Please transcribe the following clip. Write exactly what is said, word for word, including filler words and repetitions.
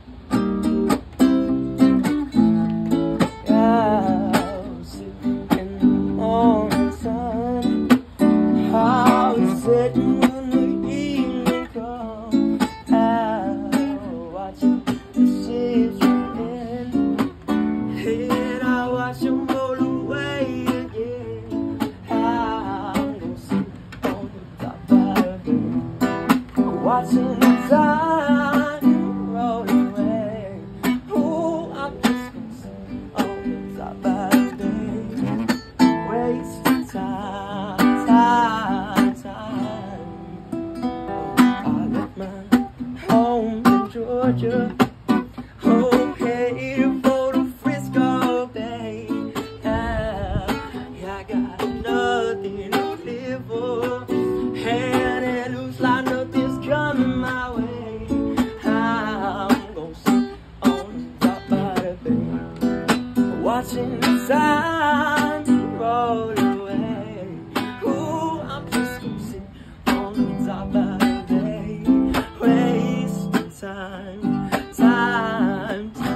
Yeah, sitting on the sun. I was sitting when the evening comes, out watching the ships in. And I watch them roll away again. I'm gonna sit on the top of the bed, watching the time roll away. Oh, I'm just gonna sit on the top of the bed, wasting time, time, time. I left my home in Georgia. Oh, headed for the Frisco Bay. Yeah, I got nothing to live for, and it looks like nothing's coming my way. I'm gonna sit on the top of the bed, watching the sun roll away. Ooh, I'm just gonna sit on the top of the bed, wasting time, time, time.